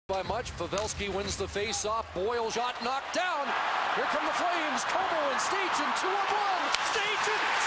By much, Pavelski wins the face-off. Boyle shot knocked down. Here come the Flames. Como and Stajan 2-on-1. Stajan